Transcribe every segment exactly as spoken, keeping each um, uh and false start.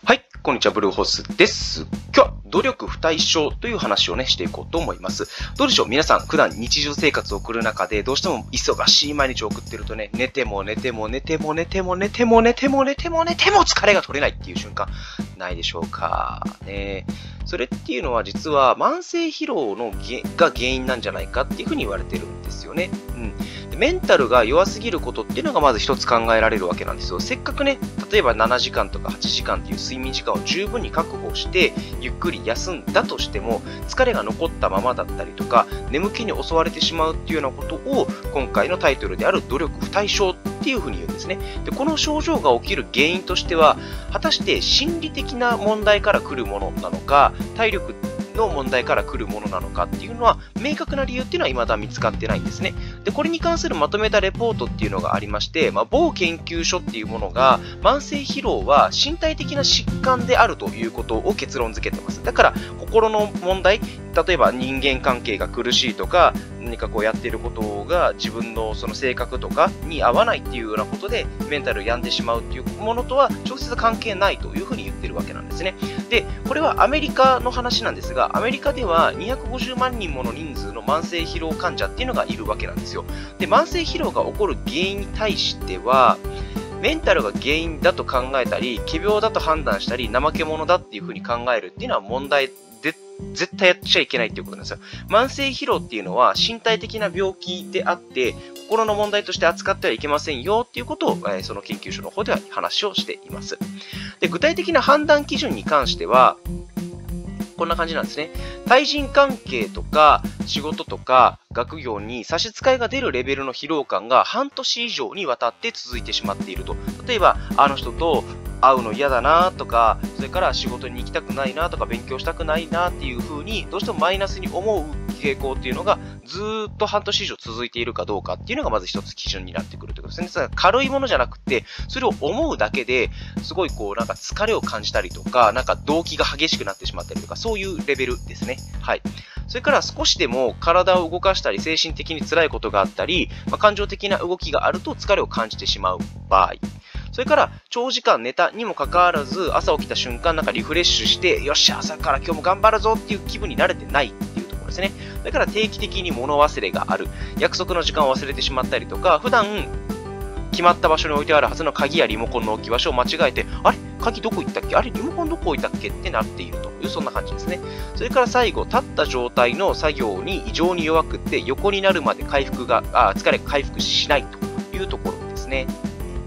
はい、こんにちは、ブルーホースです。今日は努力不対称という話をね、していこうと思います。どうでしょう皆さん、普段日常生活を送る中で、どうしても忙しい毎日を送ってるとね、寝ても寝ても寝ても寝ても寝ても寝ても寝ても寝ても疲れが取れないっていう瞬間、ないでしょうかね。それっていうのは実は慢性疲労のが原因なんじゃないかっていうふうに言われてるんですよね。うん。メンタルが弱すぎることっていうのがまず一つ考えられるわけなんですよ。せっかくね、例えばななじかんとかはちじかんっていう睡眠時間を十分に確保して、ゆっくり休んだとしても、疲れが残ったままだったりとか、眠気に襲われてしまうっていうようなことを、今回のタイトルである努力不対称っていうふうに言うんですね。で、この症状が起きる原因としては、果たして心理的な問題から来るものなのか、体力の問題から来るものなのかっていうのは明確な理由っていうのは未だ見つかってないんですね。で、これに関するまとめたレポートっていうのがありまして、まあ、某研究所っていうものが慢性疲労は身体的な疾患であるということを結論付けてます。だから心の問題、例えば人間関係が苦しいとか、何かこうやっていることが自分のその性格とかに合わないっていうようなことでメンタル病んでしまうっていうものとは直接関係ないというふうに言ってるわけなんですね。で、これはアメリカの話なんですが、アメリカではにひゃくごじゅうまんにんもの人数の慢性疲労患者っていうのがいるわけなんですよ。で、慢性疲労が起こる原因に対しては、メンタルが原因だと考えたり、仮病だと判断したり、怠け者だっていうふうに考えるっていうのは問題で、絶対やっちゃいけないっていうことなんですよ。慢性疲労っていうのは身体的な病気であって、心の問題として扱ってはいけませんよっていうことを、えー、その研究所の方では話をしています。で、具体的な判断基準に関しては、こんな感じなんですね。対人関係とか仕事とか学業に差し支えが出るレベルの疲労感が半年以上にわたって続いてしまっていると。例えば、あの人と会うの嫌だなとか、それから仕事に行きたくないなとか、勉強したくないなっていう風に、どうしてもマイナスに思う傾向っていうのがずーっと半年以上続いているかどうかっていうのがまず一つ基準になってくるということですね。軽いものじゃなくて、それを思うだけですごいこうなんか疲れを感じたりとか、なんか動機が激しくなってしまったりとか、そういうレベルですね。はい。それから少しでも体を動かしたり精神的に辛いことがあったり、まあ、感情的な動きがあると疲れを感じてしまう場合。それから長時間寝たにもかかわらず朝起きた瞬間なんかリフレッシュしてよっしゃ朝から今日も頑張るぞっていう気分に慣れてないっていうところですね。だから定期的に物忘れがある、約束の時間を忘れてしまったりとか、普段決まった場所に置いてあるはずの鍵やリモコンの置き場所を間違えて、あれ鍵どこ行ったっけ、あれリモコンどこ置いたっけってなっているというそんな感じですね。それから最後、立った状態の作業に異常に弱くって横になるまで回復があ疲れが回復しないというところですね。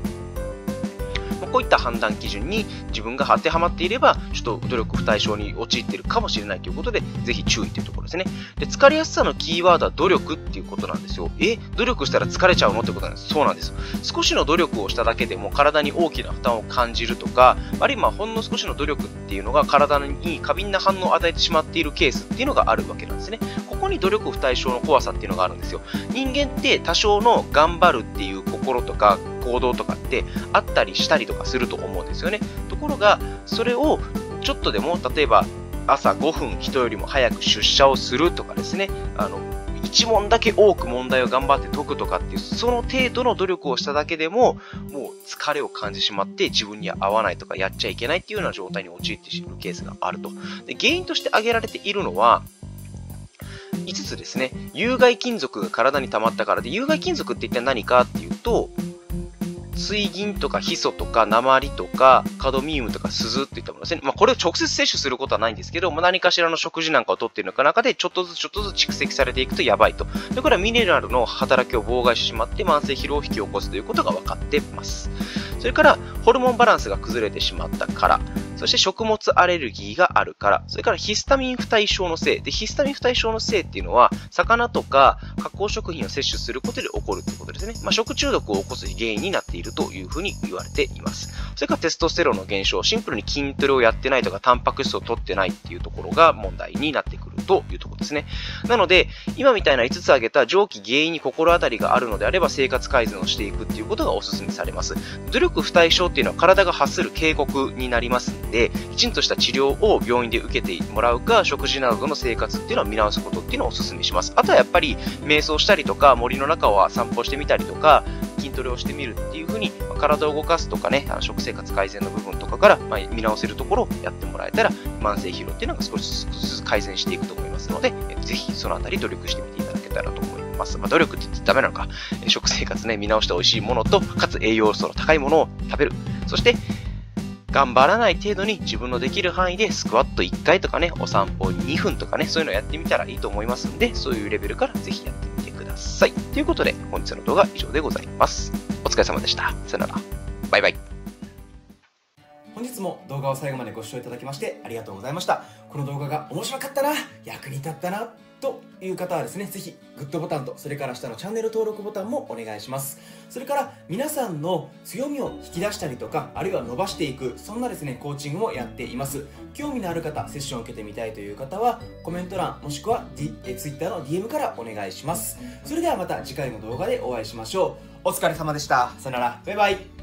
こういった判断基準に自分が当てはまっていれば、ちょっと努力不対称に陥っているかもしれないということで、ぜひ注意というところですね。で、疲れやすさのキーワードは努力っていうことなんですよ。え、努力したら疲れちゃうのってことなんです。そうなんです。少しの努力をしただけでも体に大きな負担を感じるとか、あるいはほんの少しの努力っていうのが体に過敏な反応を与えてしまっているケースっていうのがあるわけなんですね。ここに努力不対称の怖さっていうのがあるんですよ。人間って多少の頑張るっていう心とか行動とかってあったりしたりとかすると思うんですよね。ところがそれをちょっとでも例えば朝ごふん人よりも早く出社をするとかですね、あの一問だけ多く問題を頑張って解くとかっていうその程度の努力をしただけでももう疲れを感じてしまって自分には合わないとかやっちゃいけないっていうような状態に陥っているケースがあると。で、原因として挙げられているのはいつつですね。有害金属が体に溜まったからで、有害金属って一体何かっていうと、水銀とかヒ素とか鉛とかカドミウムとか鈴っていったものですね。まあ、これを直接摂取することはないんですけど、まあ、何かしらの食事なんかをとっている中でちょっとずつちょっとずつ蓄積されていくとやばいと。で、これはミネラルの働きを妨害してしまって慢性疲労を引き起こすということが分かっています。それからホルモンバランスが崩れてしまったから、そして食物アレルギーがあるから、それからヒスタミン不対症のせいで、ヒスタミン不対症のせいっていうのは魚とか加工食品を摂取することで起こるということですね。まあ、食中毒を起こす原因になっているというふうに言われています。それからテストステロンの減少、シンプルに筋トレをやってないとかタンパク質を取ってないっていうところが問題になってくるというところですね。なので今みたいないつつ挙げた上記原因に心当たりがあるのであれば生活改善をしていくっていうことがお勧めされます。努力不対症っていうのは体が発する警告になりますので、きちんとした治療を病院で受けてもらうか、食事などの生活っていうのを見直すことっていうのをお勧めします。あとはやっぱり瞑想したりとか森の中を散歩してみたりとか、 筋トレをしてみるっていう風に、まあ、体を動かすとかね、あの食生活改善の部分とかから、まあ、見直せるところをやってもらえたら、慢性疲労っていうのが少しずつ改善していくと思いますので、えぜひそのあたり努力してみていただけたらと思います。まあ、努力って言ってダメなのか、食生活ね、見直して美味しいものと、かつ栄養素の高いものを食べる。そして、頑張らない程度に自分のできる範囲でスクワットいっかいとかね、お散歩にふんとかね、そういうのをやってみたらいいと思いますんで、そういうレベルからぜひやってみてください。ということで、本日の動画は以上でございます。お疲れ様でした。さよなら。バイバイ。 本日も動画を最後までご視聴いただきましてありがとうございました。この動画が面白かったな、役に立ったなという方はですね、ぜひグッドボタンと、それから下のチャンネル登録ボタンもお願いします。それから皆さんの強みを引き出したりとか、あるいは伸ばしていく、そんなですねコーチングもやっています。興味のある方、セッションを受けてみたいという方はコメント欄もしくは、D、え Twitter の ディーエム からお願いします。それではまた次回の動画でお会いしましょう。お疲れ様でした。さよなら。バイバイ。